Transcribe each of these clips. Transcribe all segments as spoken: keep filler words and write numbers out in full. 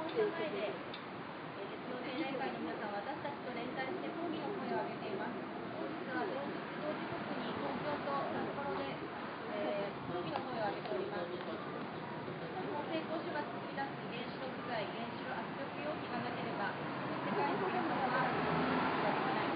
社前で、鉄道定例会の皆さん、私たちと連帯して抗議の声を上げています。本日は同時同時刻に東京と札幌で、えー、抗議の声を上げております。法制公所が作り出す原子力材、原子炉圧力容器がなければ、世界の皆様はできない。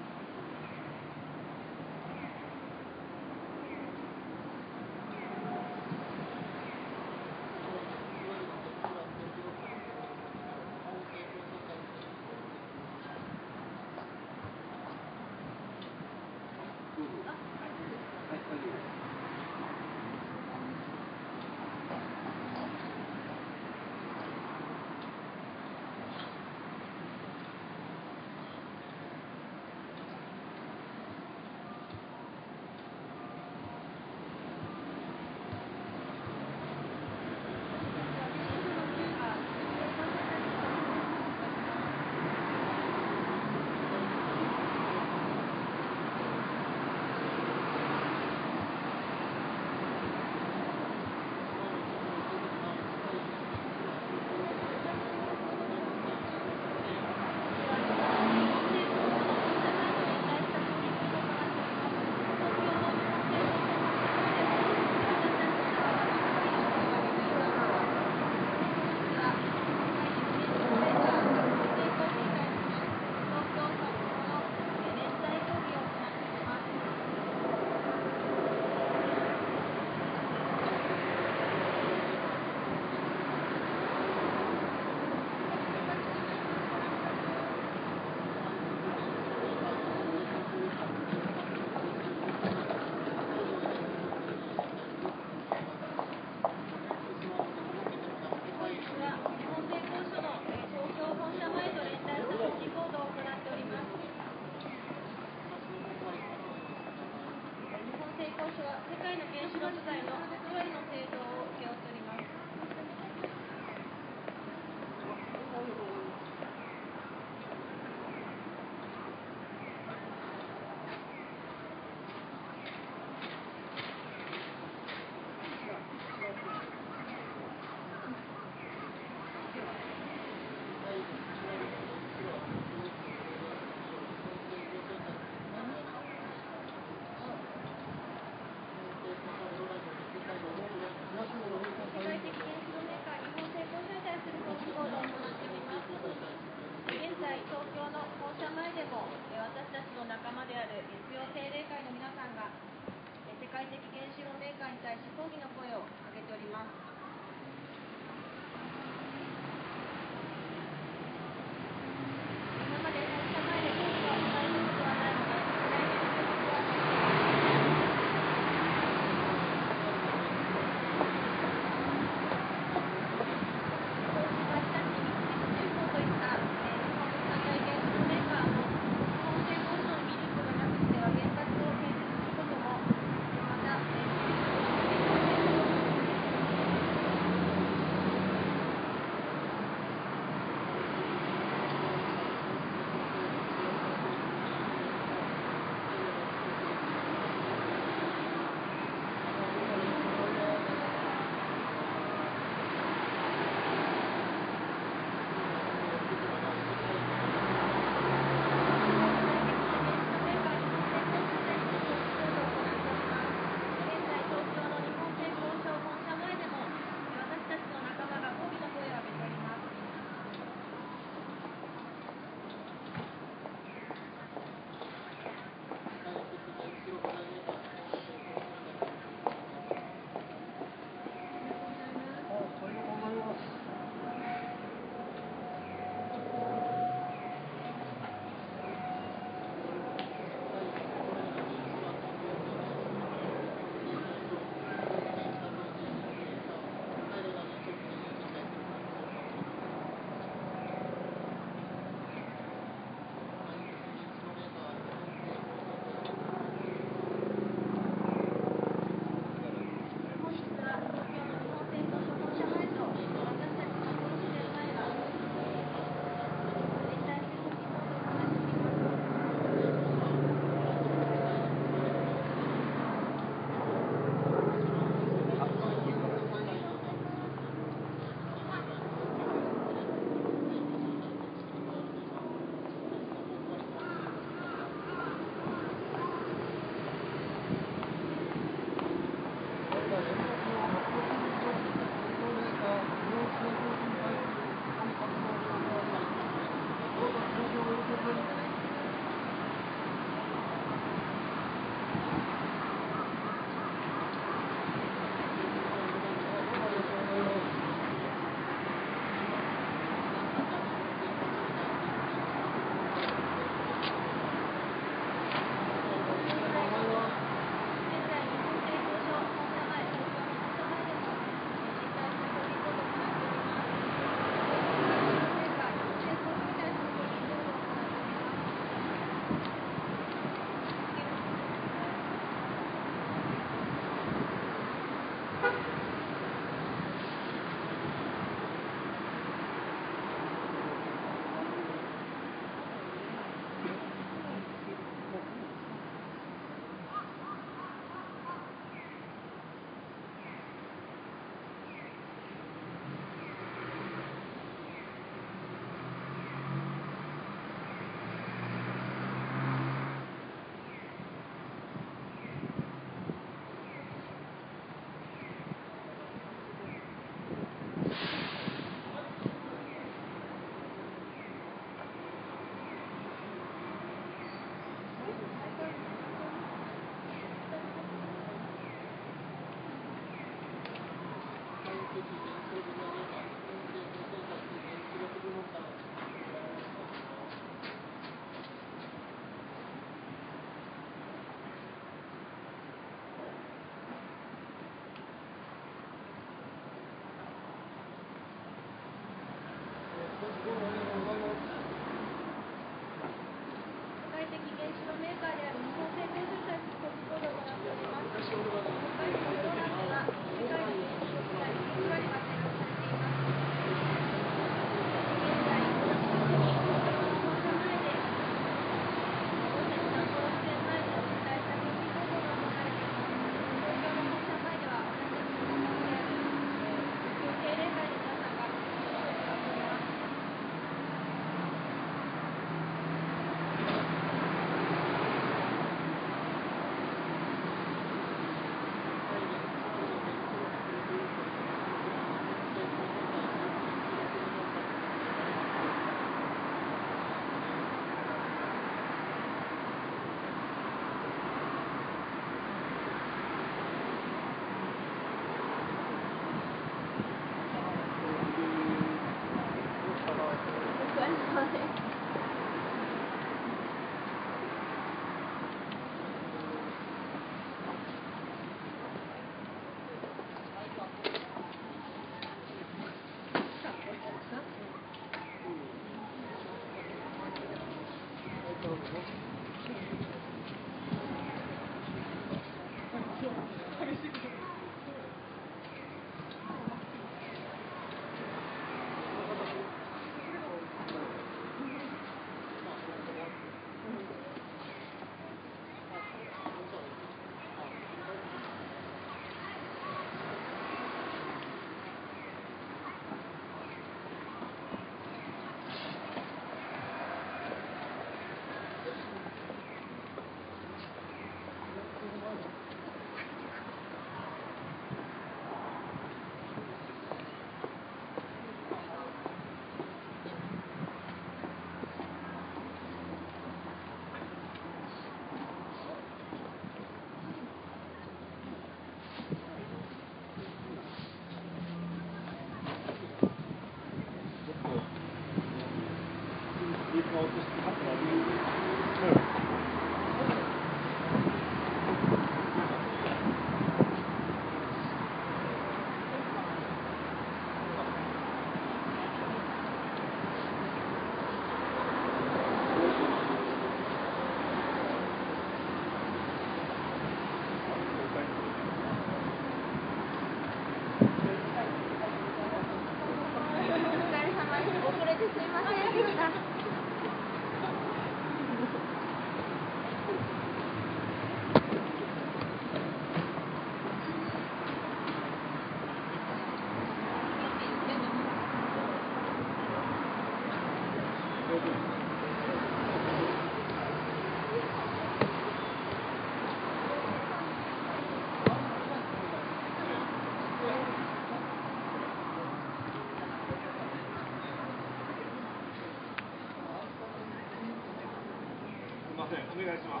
お願いします。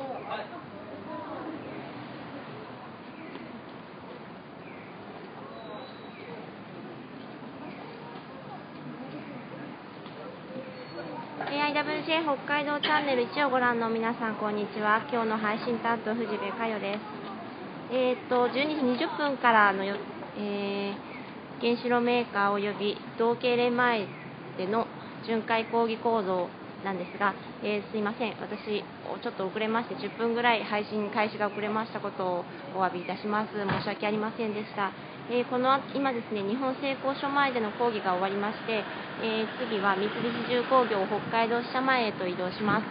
エーアイダブリュージェー 北海道チャンネルいちをご覧の皆さん、こんにちは。今日の配信担当、藤部佳代です。えー、っと、じゅうにじにじゅっぷんからのよ、えー、原子炉メーカーおよび同経連前での巡回講義講座なんですが、えー、すいません、私、ちょっと遅れまして、じゅっぷんぐらい配信開始が遅れましたことをお詫びいたします。申し訳ありませんでした。えー、この今ですね、日本製鋼所前での講義が終わりまして、えー、次は三菱重工業北海道支社前へと移動します。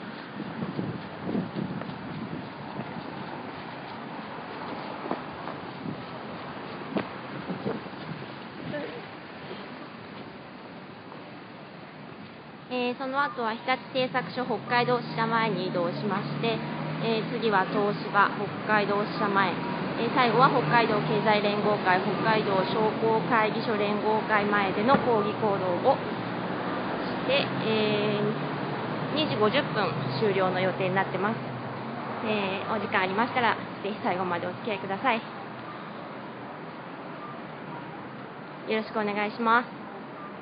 えー、その後は日立製作所北海道支社前に移動しまして、えー、次は東芝北海道支社前、えー、最後は北海道経済連合会北海道商工会議所連合会前での講義行動をして、えー、にじごじゅっぷん終了の予定になってます。えー、お時間ありましたらぜひ最後までお付き合いください。 よろしくお願いします。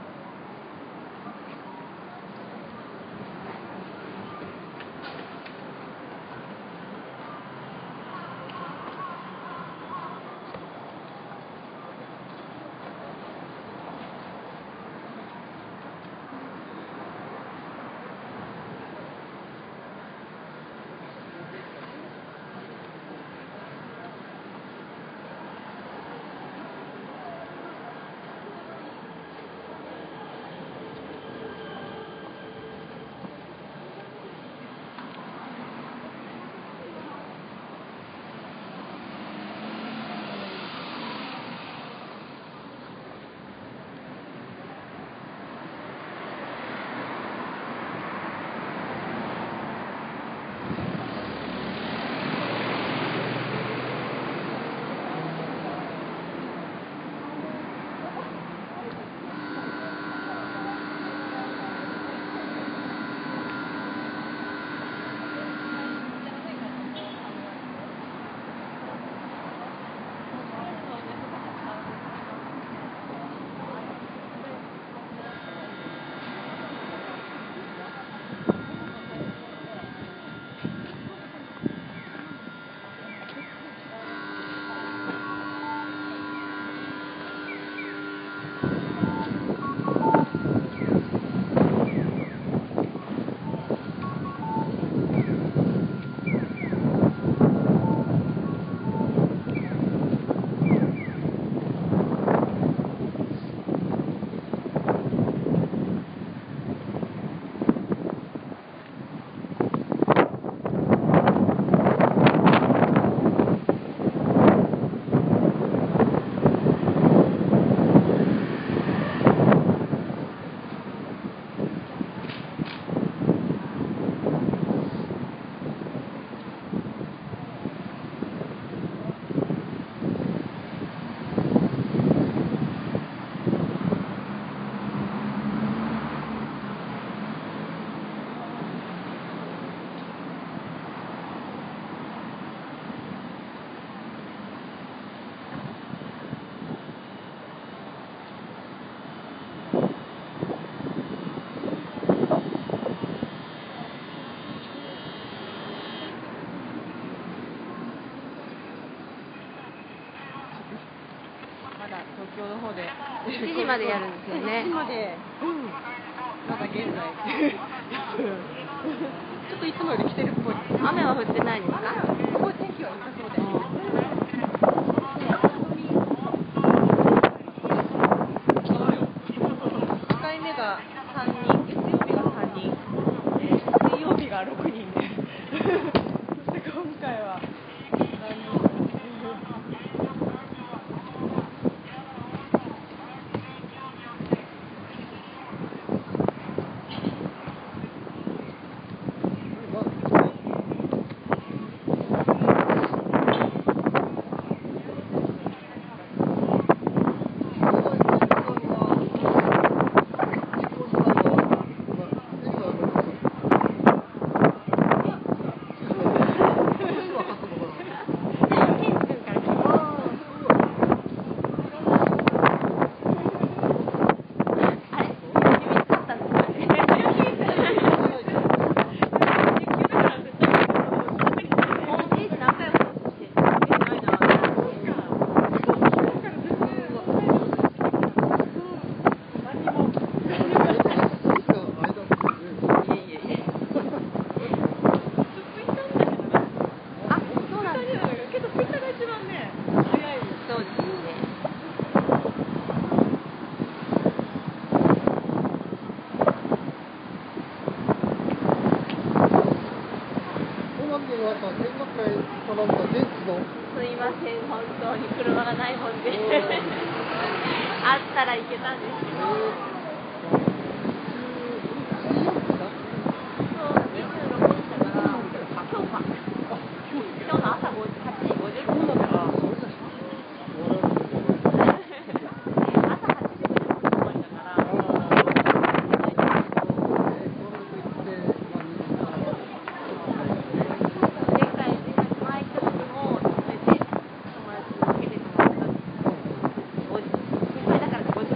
東京の方でしちじまでやるんですよね。 しちじまで、うん、まだ現在ちょっといつもより来てるっぽい。 雨は降ってないですか？ すごい天気は良さそうで、いっかいめがさんにん、月曜日がさんにん、水曜日がろくにんでそして今回は何人すいません、本当に車がないもんであったら行けたんですけど、そうにじゅうろくにちだから今日か今日の朝はちじごじゅっぷんだから朝はちじごじゅっぷん止まりだからご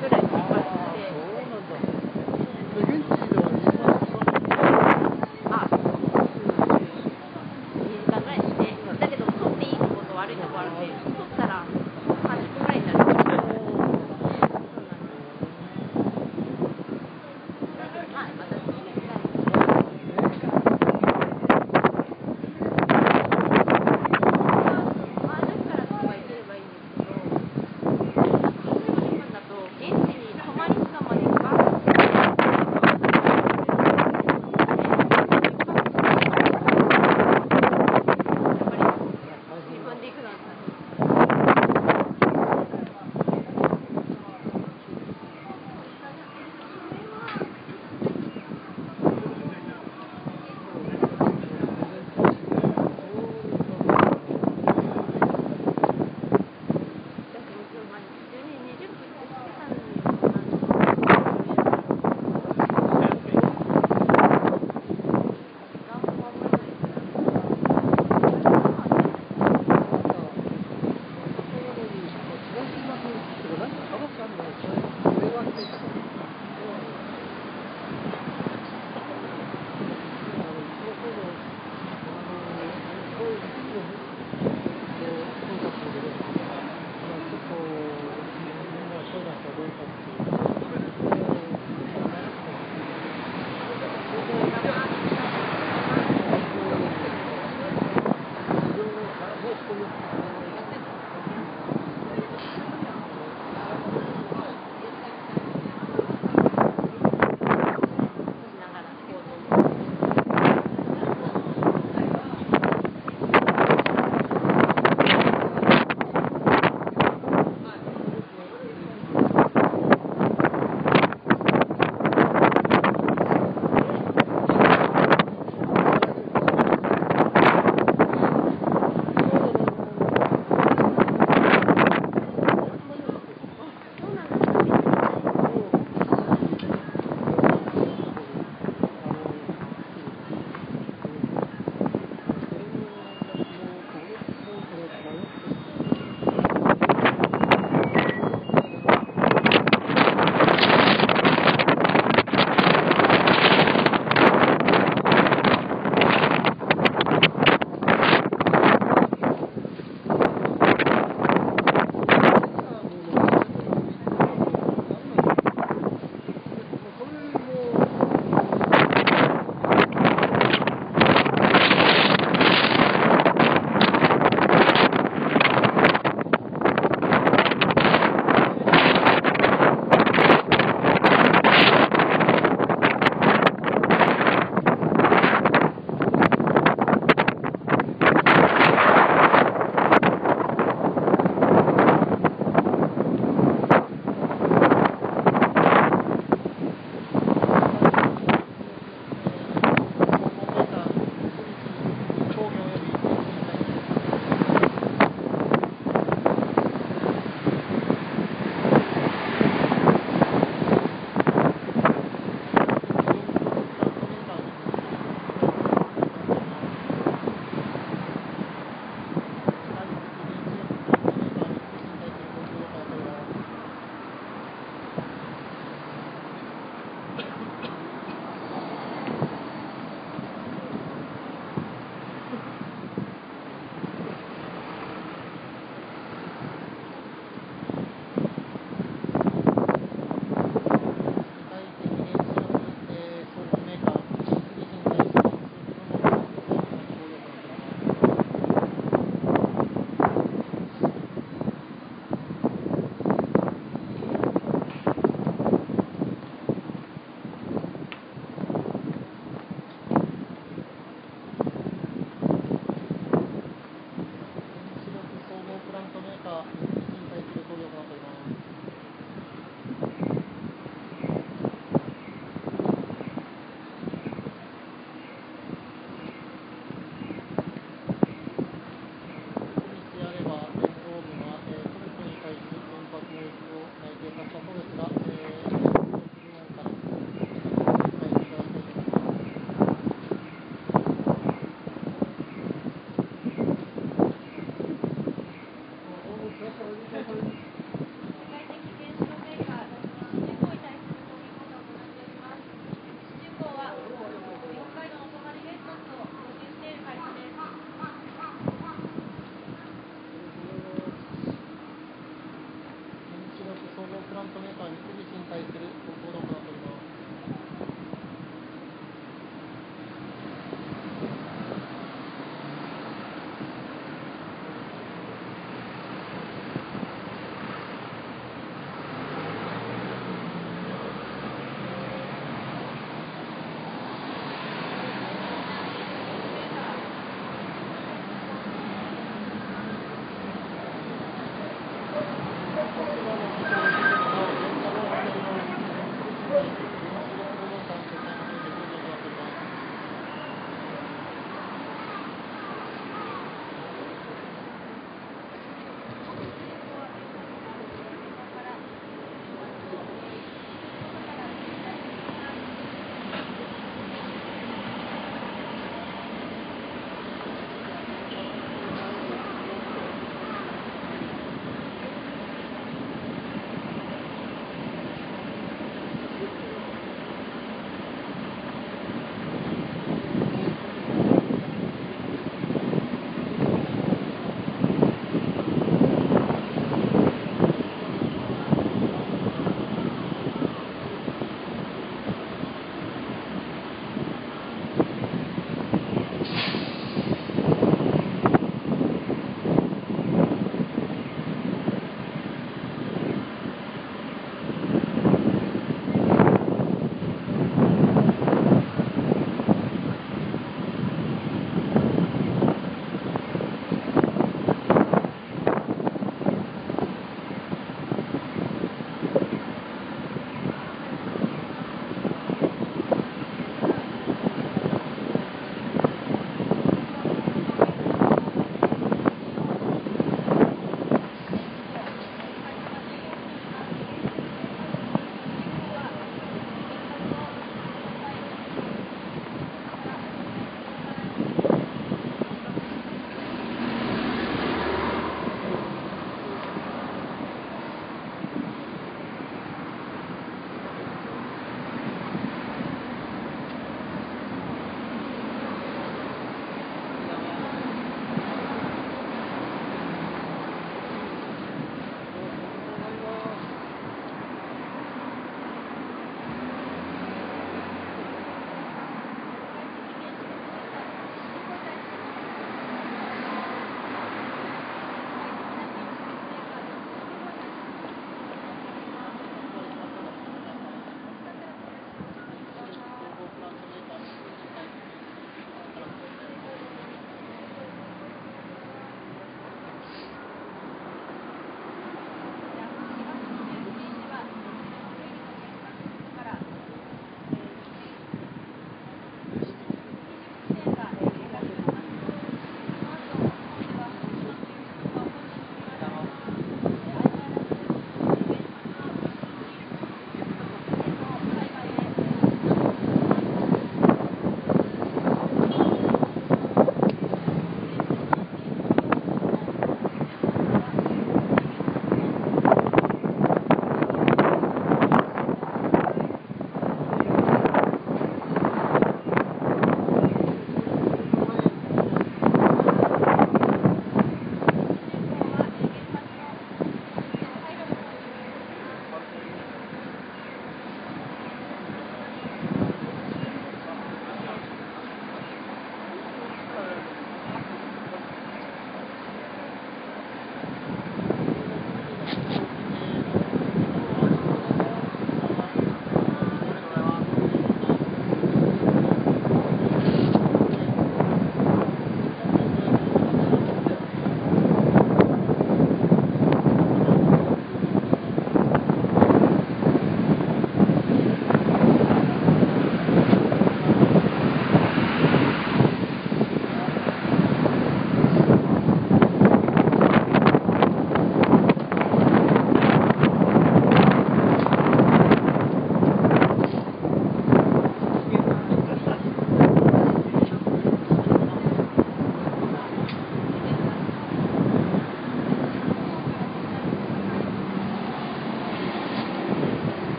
トメーカー三菱に対するご行動を行っております。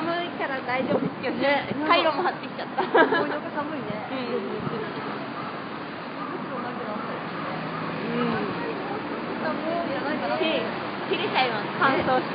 寒いから大丈夫ですけどね。カイロも張ってきちゃった。 もうなんか寒いね。 うん。 うん。もういらないかな。 切れちゃいます。乾燥して。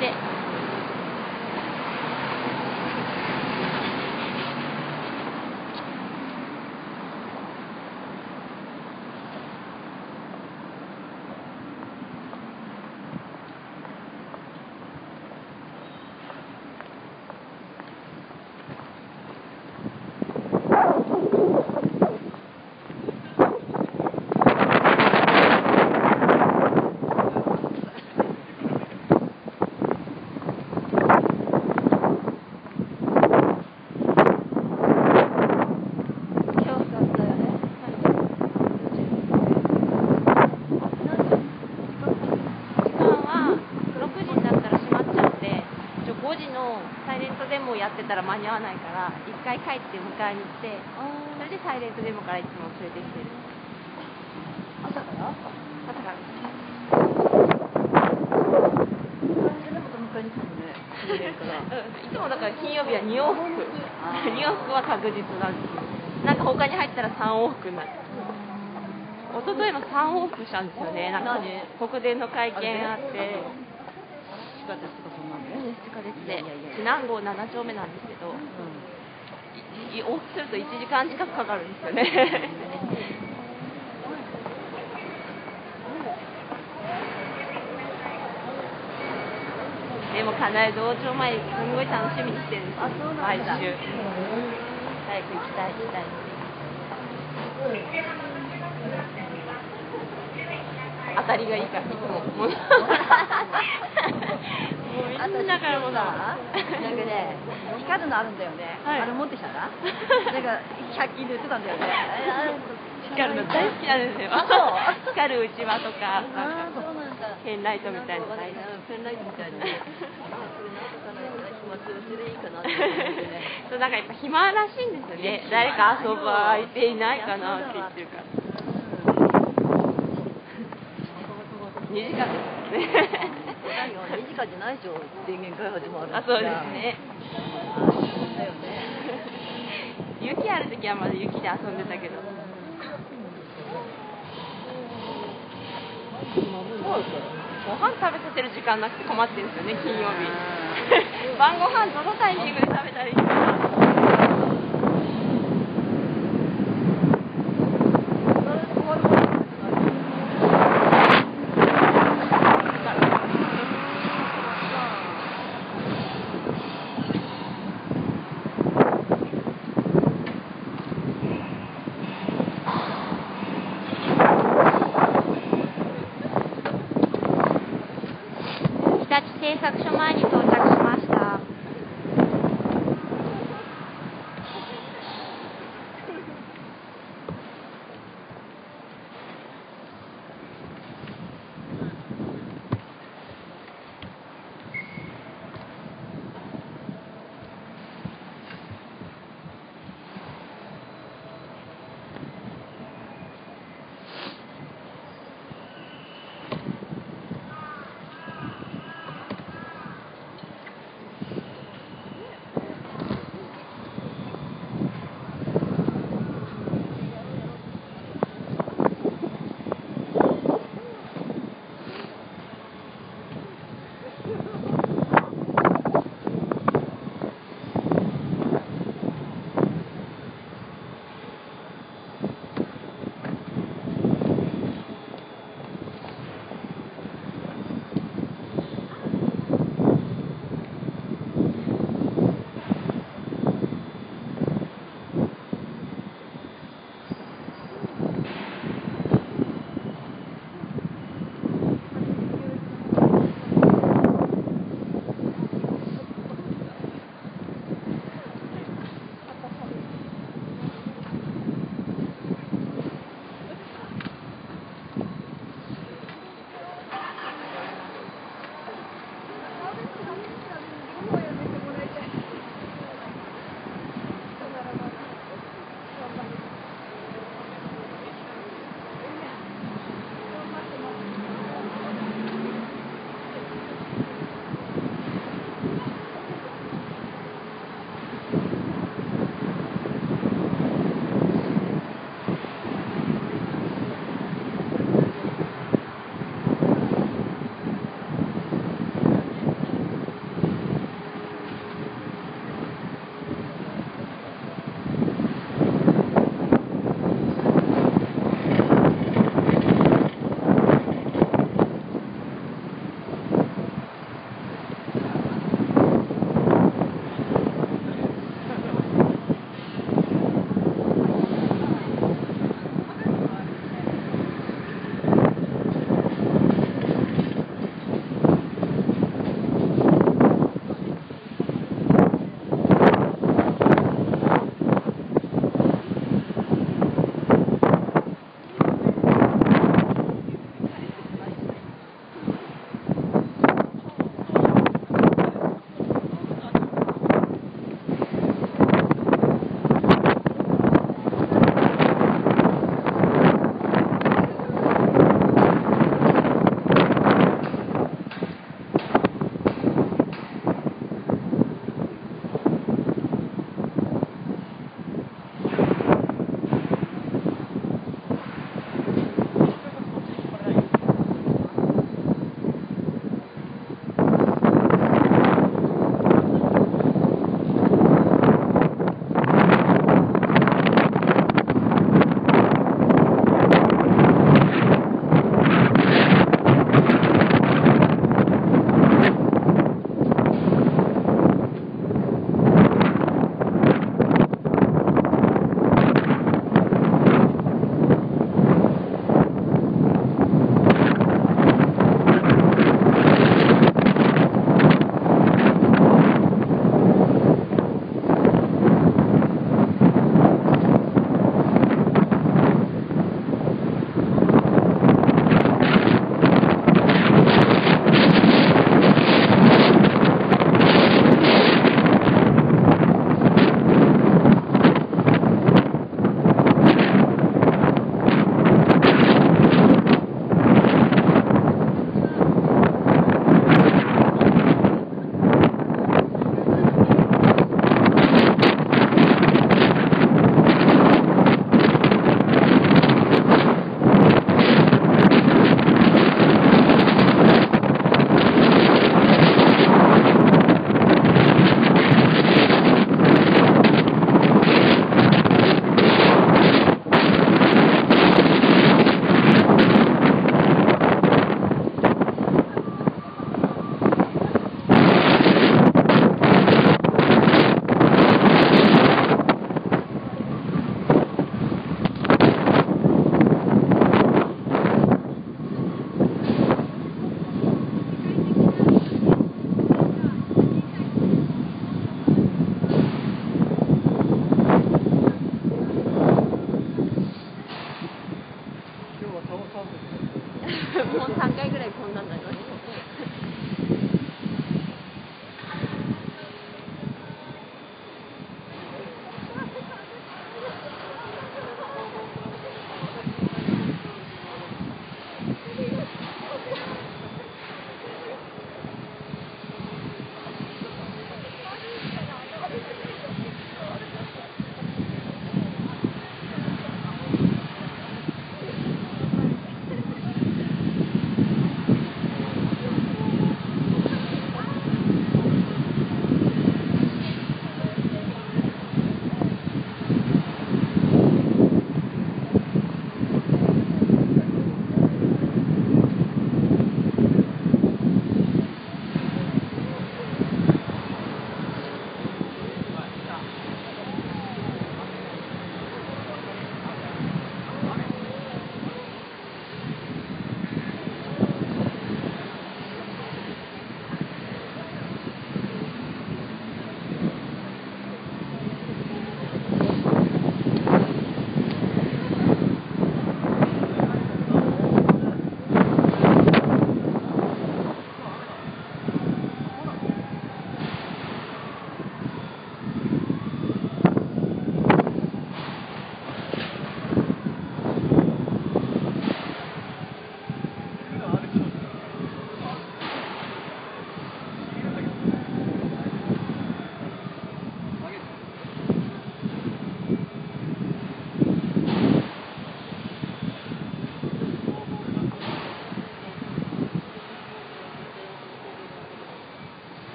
やってたら間に合わないから一回帰って迎えに行ってそれでサイレントデモからいつも連れてきてる。 朝から朝から迎えに来てもね、 いつもだから金曜日はに往復に往復は確実なんですよ。なんか他に入ったらさん往復になる。一昨日もさん往復したんですよね。なんか国電の会見あって地下鉄とかそんなの地下鉄で避難号なな丁目なんですけど、うん、往復するといちじかん近くかかるんですよね。でもかなり道場前すごい楽しみにしてるんですよ。毎週早く行きたい行きたい。当たりがいいからいつももうみんなからもさなんかね光るのあるんだよね、はい、あれ持ってきたななんかひゃく均で売ってたんだよね光るの大好きなんですよ。 あ、そう光るうちわとかなんかペンライトみたいなペンライトみたいなねそうなんかやっぱ暇らしいんですよね。誰か遊ぶ相手いないかなって言ってるからにじかんですね。 にじかんじゃないでしょ、電源開発もある。 あ、そうですね。 だよね。 雪あるときはまだ雪で遊んでたけど。ご飯食べさせる時間なくて困ってるんですよね、金曜日。晩ご飯どのタイミングで食べたらいいかな。製作所前に到着しました。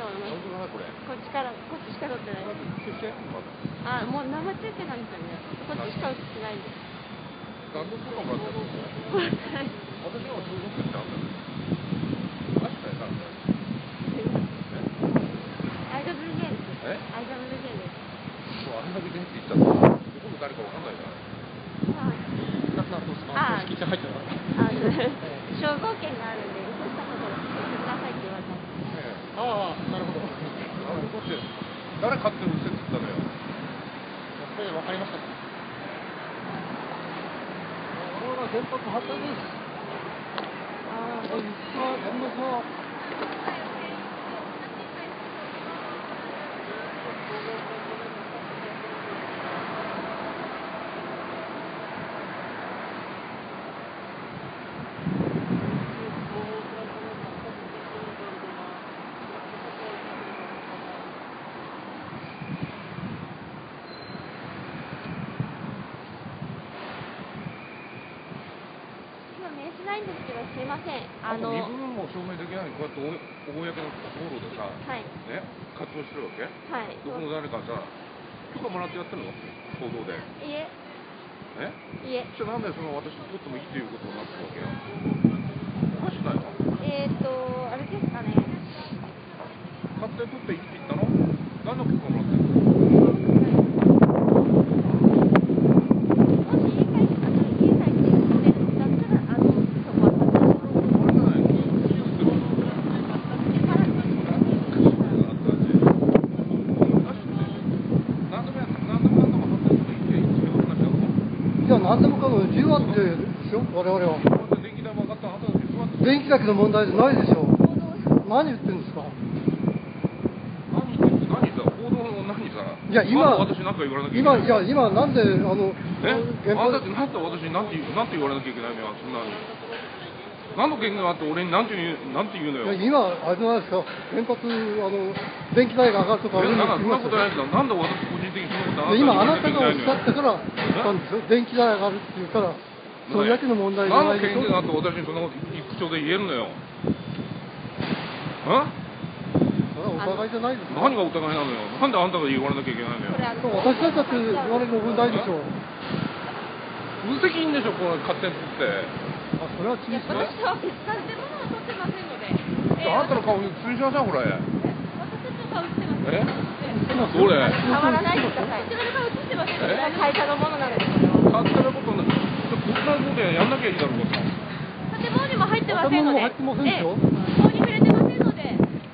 のね。 本当だなこれ。 こっちから、こっちしか撮ってない。 中継？ あ、もう生中継なんですよね。こっちしか映ってないんです。 何度とかもらったんですか？ もらってない。 私の方が中国ってあったんです。確かにな。 アイダブルジェー です。 え？ アイダブルジェー です。 そう、あんだけ電気いっちゃったら、どこの誰かわかんないじゃない。 はい。 ななんどうですか？ あ敷地入ってた。 あ、肖像権があるんで、映したことを作ってくださいって言われたんです。 ええ、ああ、なるほど。なるほどって、誰勝手に右折って言ったのよ。それ分かりましたか？これは原発発電です。ああ、こんにちは、こんにちは。 ないんですけど、すいません。あの、 身分も証明できないこうやって公の道路でさ、 はい、 ね、活動してるわけ？ はい。 どこの誰かさ、許可もらってやってるの？報道で。 いえ。 え？ いえ。 じゃあなんでその私撮ってもいいっていうことになってるわけよ。おかしくないの？ えっと、あれですかね。 勝手に撮っていいって言ったの？何の許可もらってるの？ 何でもかも自由あってですよ、我々は。電気だけの問題じゃないでしょう。何言ってるんですか。 何言ってんの？何さ、報道の何さ。 いや今、 私なんか言われなきゃいけない。 今、いや今なんであの。 え？あんたってなんで私になんてなんて言われなきゃいけないのよ、そんなに。何の権限があって俺になんて言うなんて言うのよ。 いや今あれじゃないですか。原発あの電気代が上がるとか。 え、なんかそんなことないですよ。なんで私個人的にそんなことあ今あななたたがおっしゃったから言ったんですよ。電気代上がるっていうから。それだけの問題じゃないでしょ。 何の権限があって私にそんなこと口調で言えるのよ。あ？ それはお互いじゃないですか。 何がお互いなのよ。なんであんたが言われなきゃいけないのよ。 私たちだって言われる問題でしょう。 無責任でしょ、これ勝手に撮って。 あ、それは注意します。 私は別に物を取ってませんので。えー、 あんたの顔に通じなさい、ほら。 私たちの顔映ってます。 え？ どれ？触らないでください。こちらの顔映ってませんので。会社のものなんですけど。 勝手なことな、こっちのことやんなきゃいいだろうか。 建物にも入ってませんので。 建物も入ってませんでしょ。 法に触れてませんので。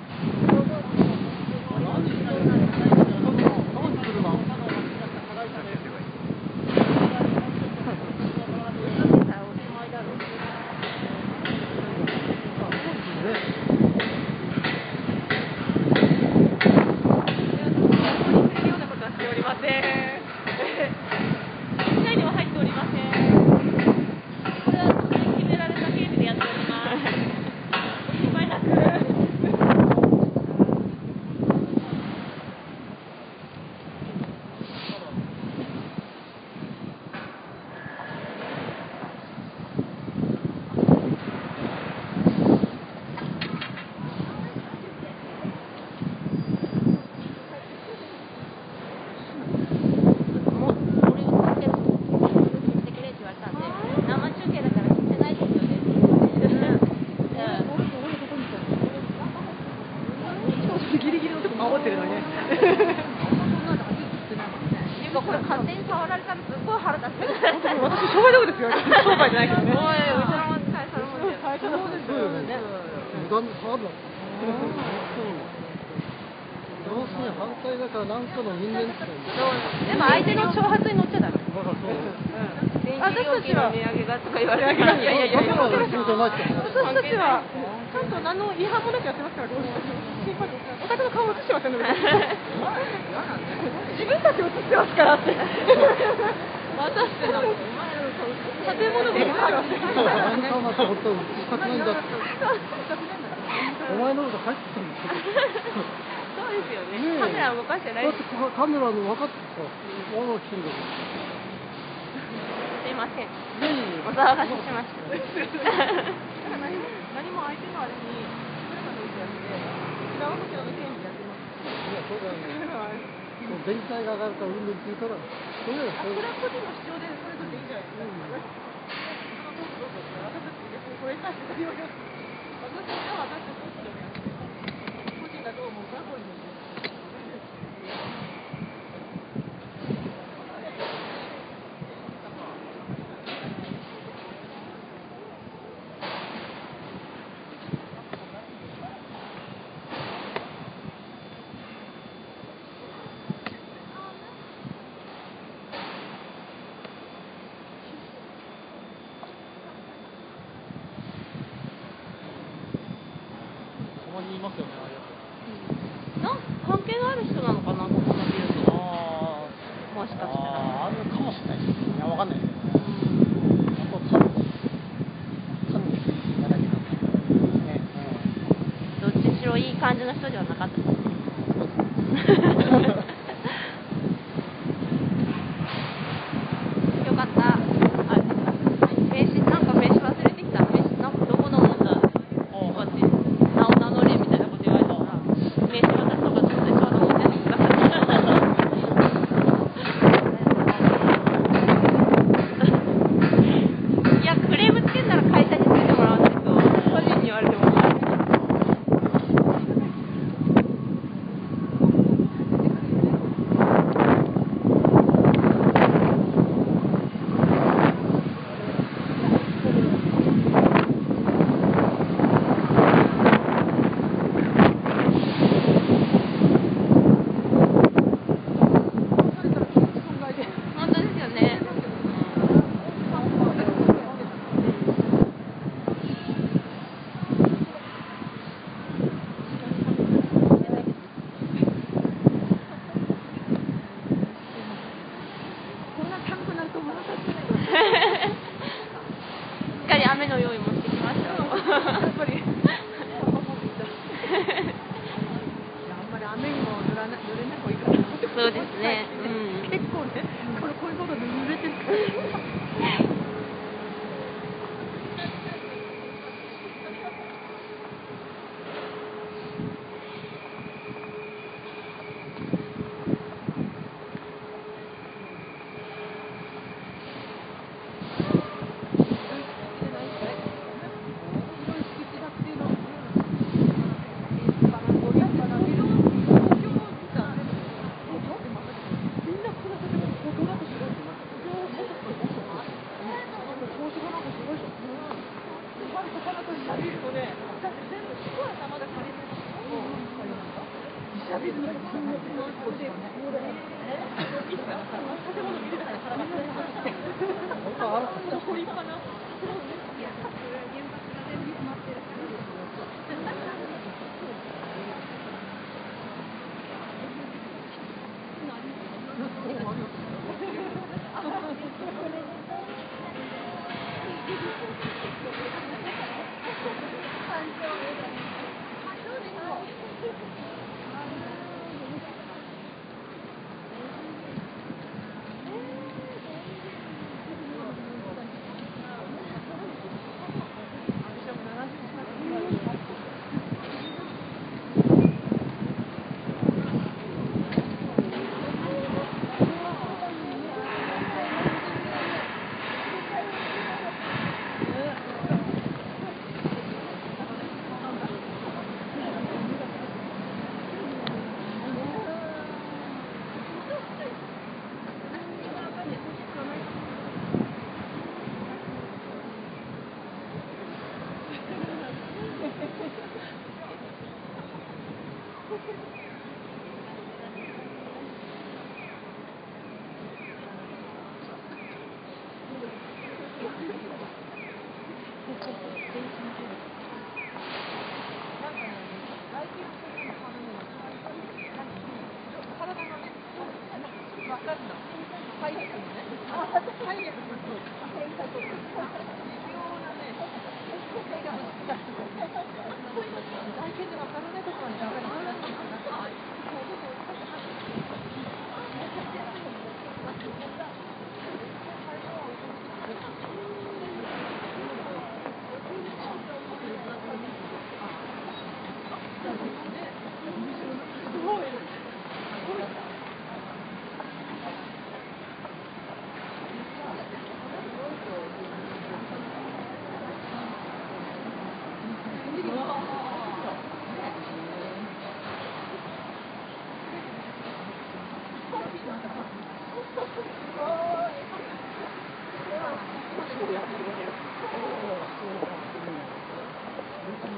これ勝手に触られたらすっごい腹立つ。 私商売道具ですよ。商売じゃないけどね。 おい、うちの会社のもんです。 会社のもんですよね。 無断で触るの。どうせ反対だから何かの人間ってでも相手の挑発に乗っちゃダメ。 私たちは値上げがとか言われる。いやいやいやいや。 私たちはちゃんと何の違反もなくやってますから。お宅の顔映してませんので。自分たち映ってますからって。 私ってな。建物も映ってます。 あんたはまた本当にしたくないんだって。お前のこと入ってたんですよ。 そうですよね。カメラ動かしてない。 だってカメラの分かってさ、わざわざ来てるんだから。 すいません。お騒がせしました。 何も相手のあれに、それまで打ち出して、違う時の意見みたいな。 そうだよね。もう電気代が上がるからうんぬんって言うから、それはそれ。 それは個人の主張でそれぞれでいいんじゃないですか。これに対してそれを言う。私は私の主張であって、個人がどう思うかは個人の主張。 いますよね、ああいうやつ。 なん関係がある人なのかな、ここのビルと。 あもしかしたら。 あ、あるかもしれないです。いや、わかんないですけどね。あと、多分、多分、なんだっけな。ね、 どっちにしろいい感じの人ではなかったですね。よかった。あ、名刺、なんか名刺忘れてきた。名刺、なんかどこのもんだ。こうやって、名を名乗れみたいなこと言われたから、名刺渡すのかと思って、ちょうど持ってってください。いや、クレームつけんなら会社につけてもらわないと、個人に言われても困る。本当ですよね。 こんな寒くなると思わなかったね。 しっかり雨の用意もしてきました。 やっぱり。いや、あんまり雨にも濡らな濡れない方がいいかな。 そうですね。うん。 結構ね、これこういうことで濡れてるから。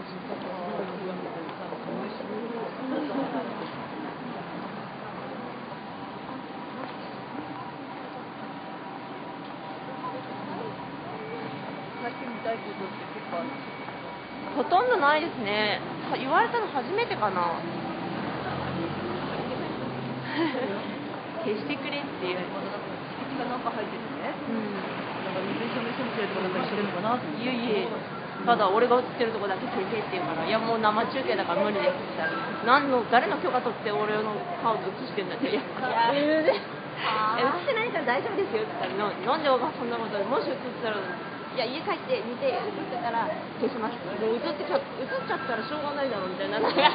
ほとんどないですね。言われたの初めてかな。消してくれっていう。 敷地がなんか入っててね。 うん。 なんか水めしゃめしゃみたいなとこなんかしてるのかなと思って。 いえいえ。ただ俺が映ってるとこだけ消せって言うから、いやもう生中継だから無理ですって言ったら、何の誰の許可取って俺の顔映してんだって、いや、いや映ってないから大丈夫ですよって言ったら、なんでそんなことで、もし映ってたら、いや家帰って見て映ってたら消します。もう映ってちゃ映っちゃったらしょうがないだろうみたいな。なんか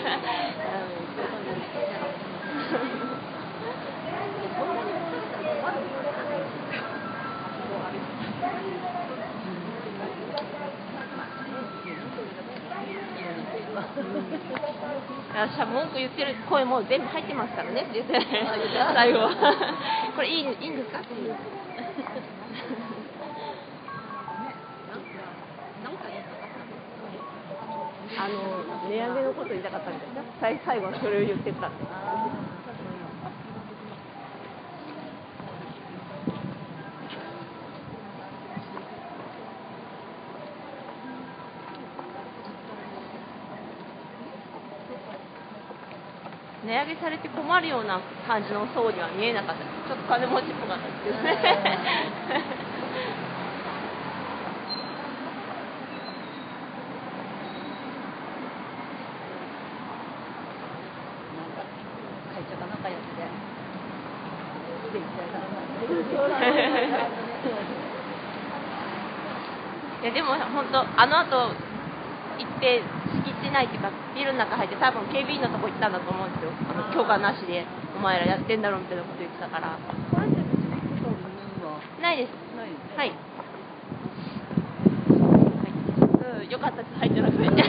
私は文句言ってる声も全部入ってますからねって言って最後これいい、いいんですかっていうあの値上げのこと言いたかったんですよ。最最後はそれを言ってたんです。値上げされて困るような感じの層には見えなかったです。ちょっと金持ちっぽかったですけどね。いやでも本当あの後行って敷地内っていうかビルの中入って多分警備員のとこ行ったんだと思うんですよ。あの許可なしでお前らやってんだろみたいなこと言ってたから。ないです。はい。うん、よかったです入ってなくて。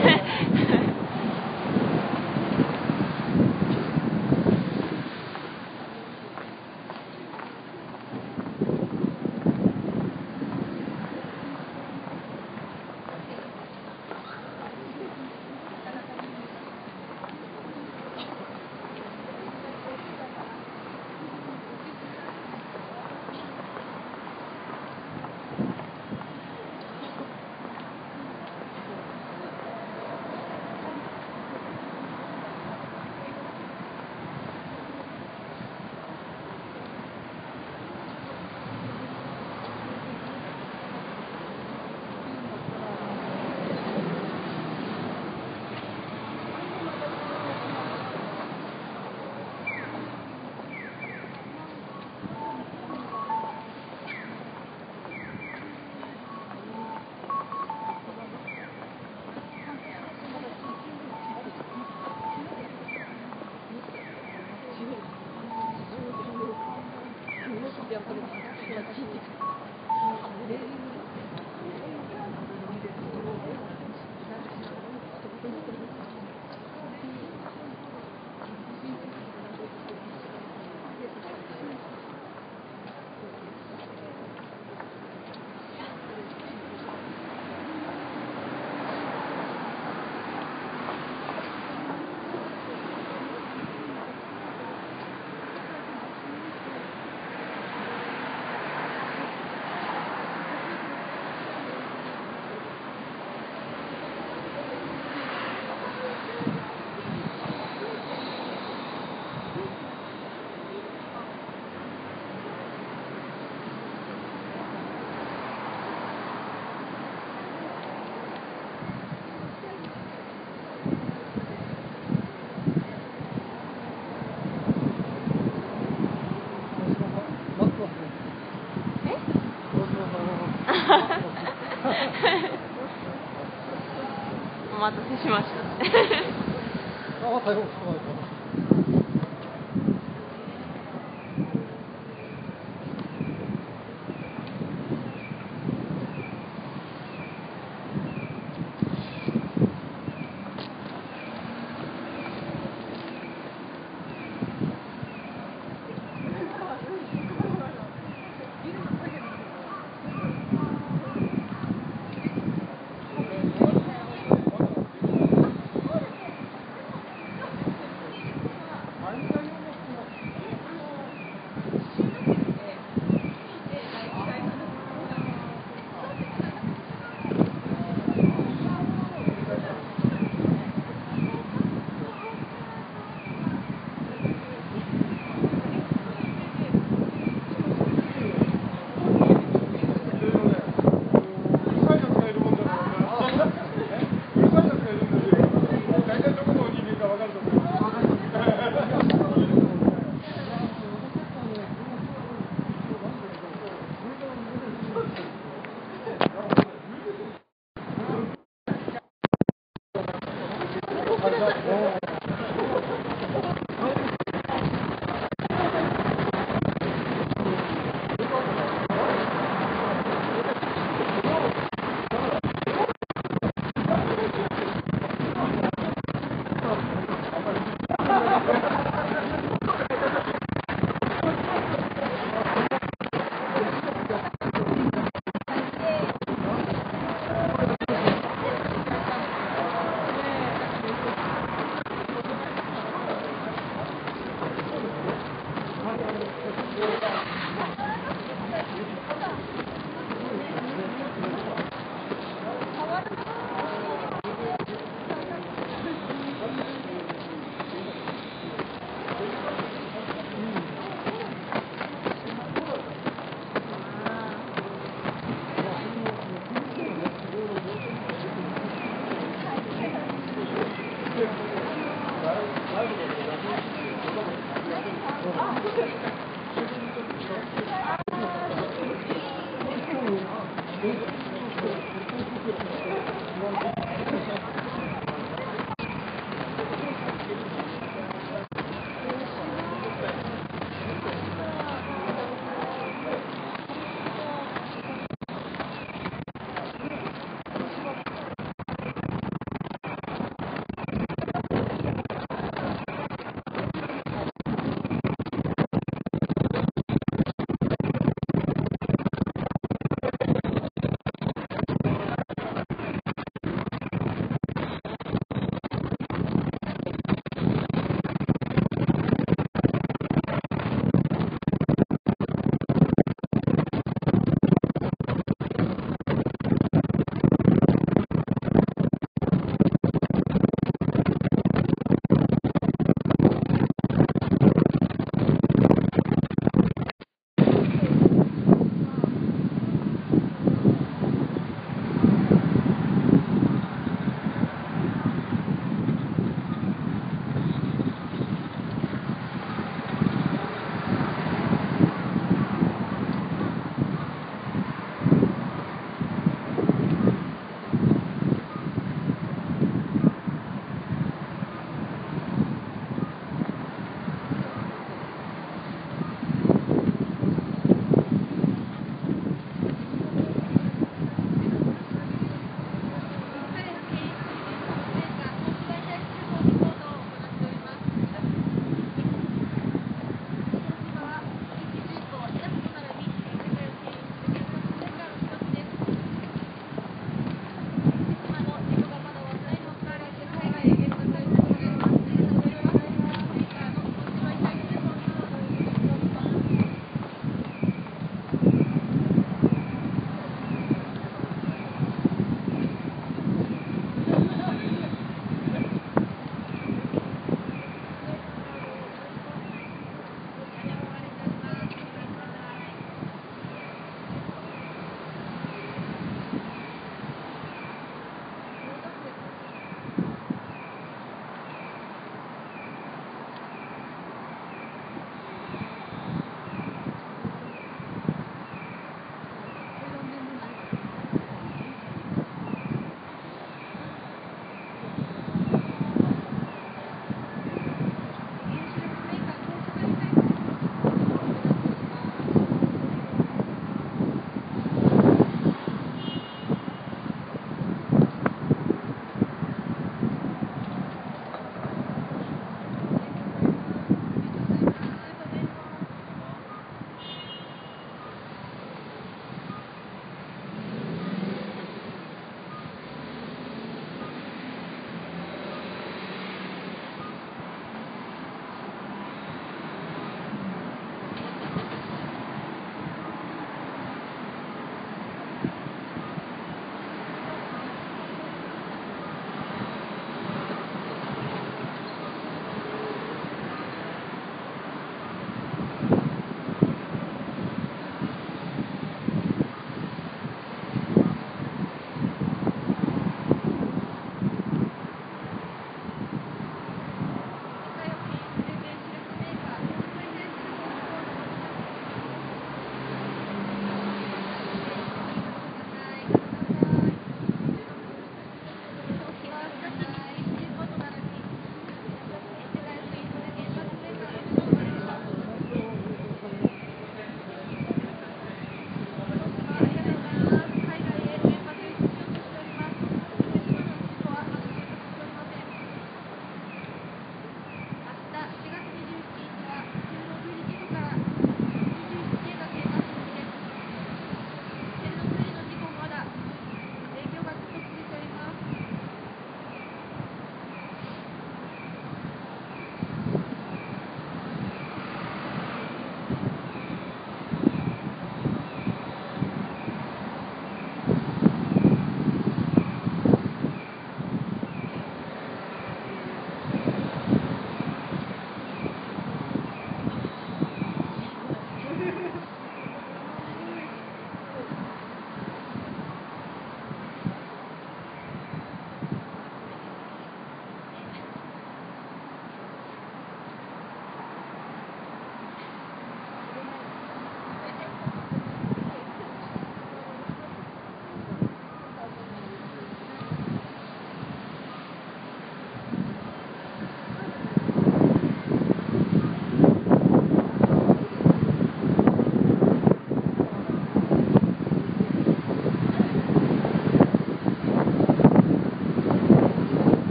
お待たせしました。 あ、最後。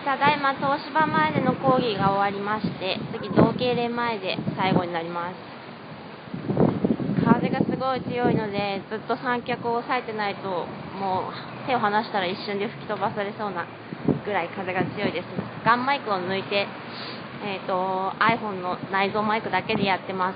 ただいま東芝前での講義が終わりまして、次同系連前で最後になります。風がすごい強いので、ずっと三脚を押さえてないと、もう手を離したら一瞬で吹き飛ばされそうなぐらい風が強いです。ガンマイクを抜いて、えーと、iPhone の内蔵マイクだけでやってます。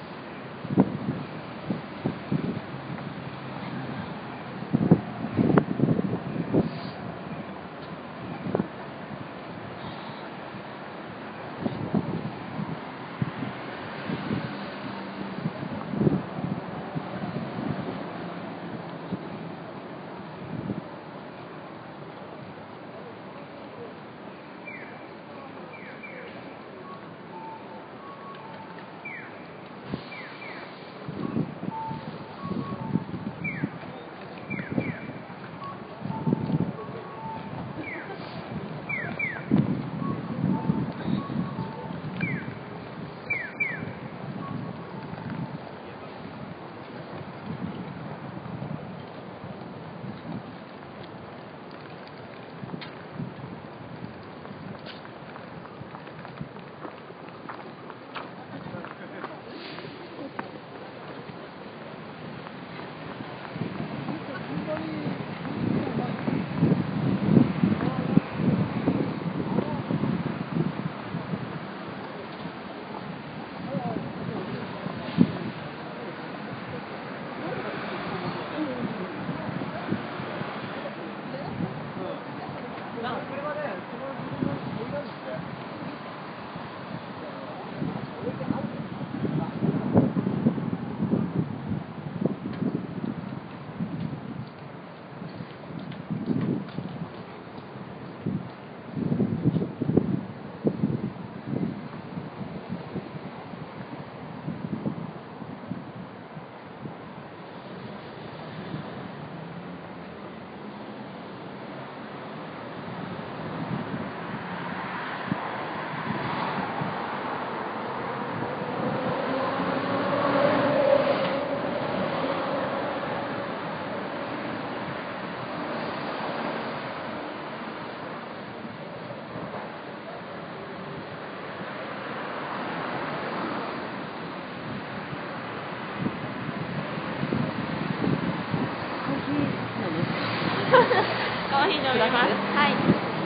コーヒー飲みます。はい。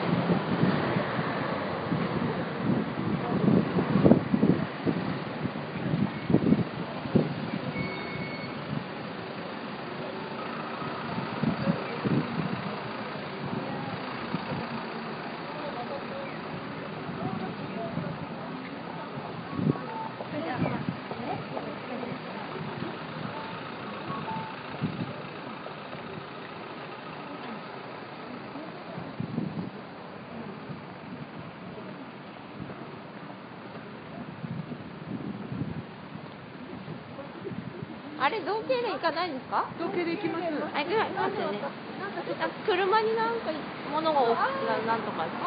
あれ、同系で行かないんですか？ 同系で行きます。 あ、行きますよね。なんか車になんか物が置くな、なんとか。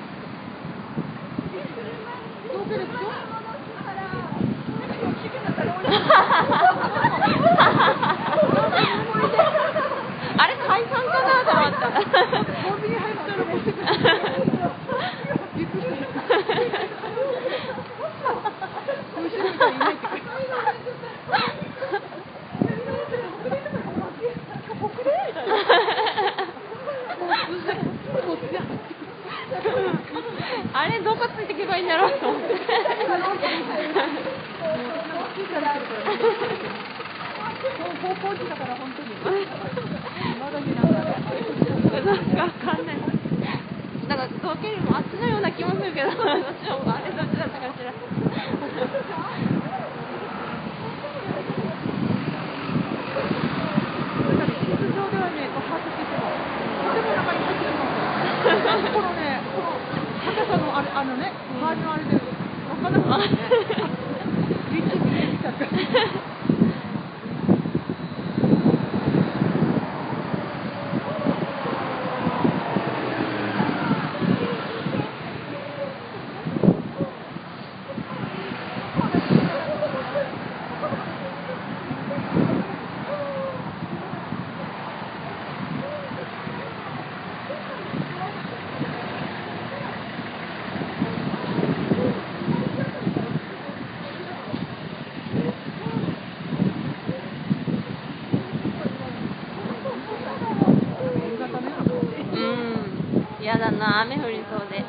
同系ですよ。 あれ、解散かなと思った。 コンビニ入ったら持ってくる。びっくりした。後ろにいないって書いてある。 あれどこついていけばいいんだろうと思って。 高校時だから本当に。まだ見ながら。 なんかわかんない。なんか同系よりもあっちのような気もするけど、どっちもあれどっちだったかしら。 このね、この高さのあれ、あのね、周りのあれで分からなくなってね。一気に見えちゃった。 だな、雨降りそうで。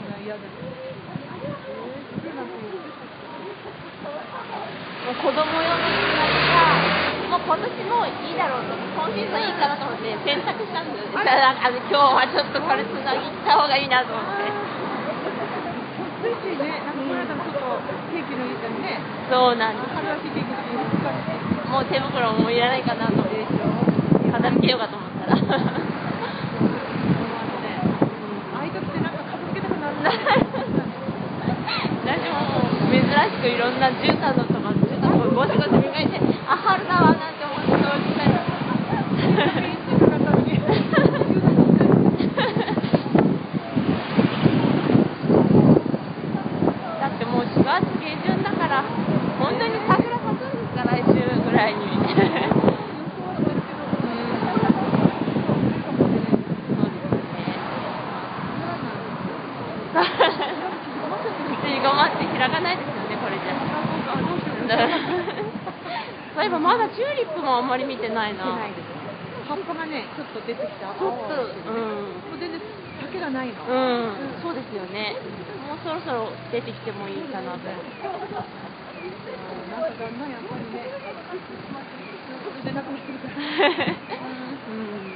もう子供用のつなぎが、もう今年もいいだろうと、今シーズンいいかなと思って選択したんですよ。ただあの今日はちょっとこれつなぎ行った方がいいなと思って。 ついついね、なんかこの間もちょっと天気のいいからね。 そうなんです。 春らしい天気のいいからね。 もう手袋もいらないかなと思って。片付けようかと思ったら。 ああいう時ってなんか片付けたくなる。 私も珍しくいろんな絨毯のとか、絨毯をゴシゴシ磨いて、あ、春だわなんて思ってそうしたら。だってもうしがつ下旬だから、本当に桜咲くんですか、来週ぐらいに。ごまって開かないですよね、これじゃ。そういえばまだチューリップもあんまり見てないな。 葉っぱがね、ちょっと出てきた。 ちょっと、うん。もう全然丈がないの。 うん、そうですよね。もうそろそろ出てきてもいいかなと。なんかだんだんやっぱりね、出なくなってるから。うん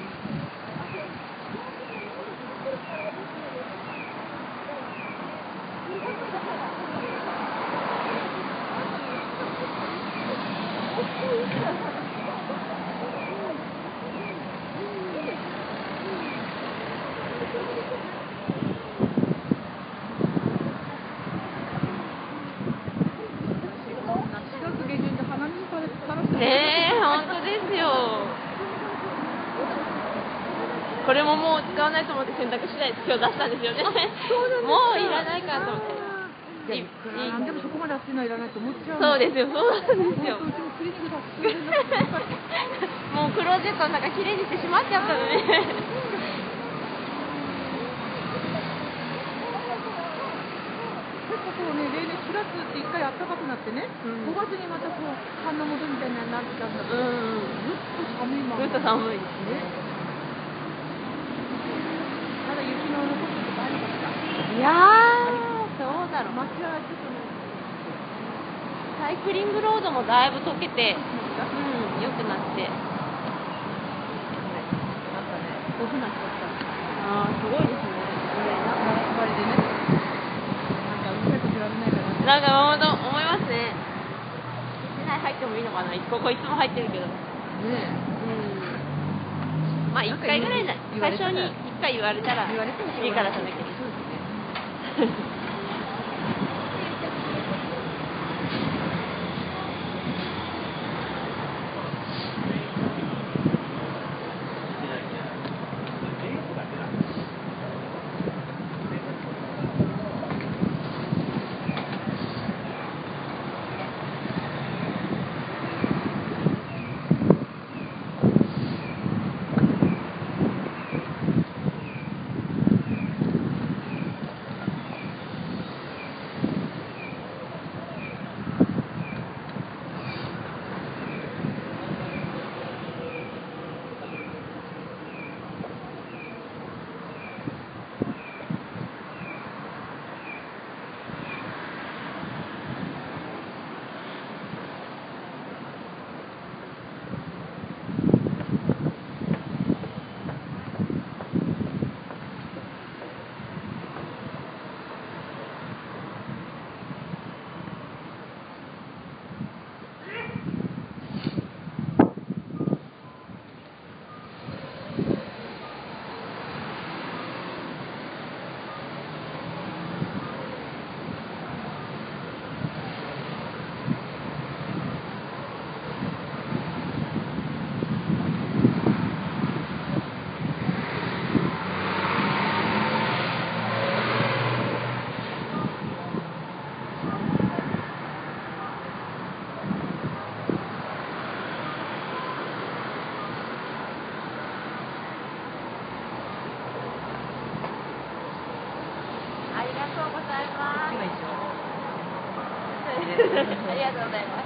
ねえ、本当ですよ。これももう使わないと思って選択しないで今日出したんですよね。もういらないかと思って。 何でもそこまで熱いのいらないと思っちゃう。 そうですよ、そうなんですよ。 うちもクリニックだもうクローゼットの中きれいにしてしまっちゃったのね。 例年しがつって一回暖かくなってね、うん、ごがつにまたこう寒の戻りみたいになってたんだけど、うん、ぐっと寒いまま。 ぐっと寒いですね。 まだ雪の残ってるとこありました。 いやー、そうだろう。 街はちょっとね、 サイクリングロードもだいぶ溶けて、うん、良くなって。なんかね、オフなっちゃった。 あー、すごいですね。 夏場でね。 なんか本当思いますね。室内入ってもいいのかな。ここいつも入ってるけど。ねえ。うん。まあ一回ぐらいだ。最初に一回言われたらいいからその時に。そうですね。ありがとうございます。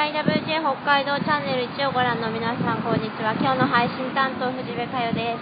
アイダブリュージェー 北海道チャンネルいちをご覧の皆さん、こんにちは。今日の配信担当、藤部佳代です。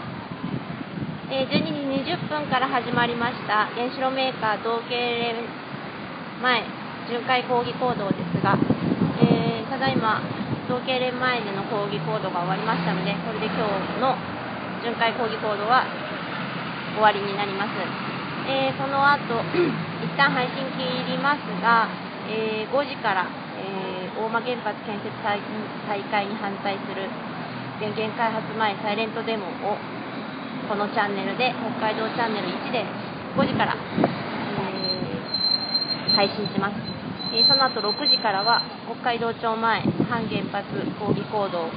えー、じゅうにじにじゅっぷんから始まりました原子炉メーカー同系連前巡回抗議行動ですが、えー、ただいま同系連前での抗議行動が終わりましたので、これで今日の巡回抗議行動は終わりになります。えー、その後一旦配信切りますが、えー、ごじから、えー、大間原発建設再開に反対する電源開発前サイレントデモをこのチャンネルで、北海道チャンネルいちでごじから、えー、配信します。えー、その後ろくじからは北海道庁前反原発抗議行動を、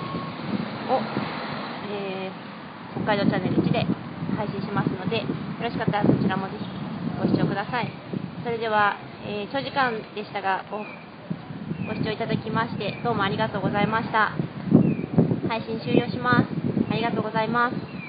えー、北海道チャンネルいちで配信しますので、よろしかったらそちらもぜひご視聴ください。それでは、えー、長時間でしたが ご, ご視聴いただきましてどうもありがとうございました。配信終了します。ありがとうございます。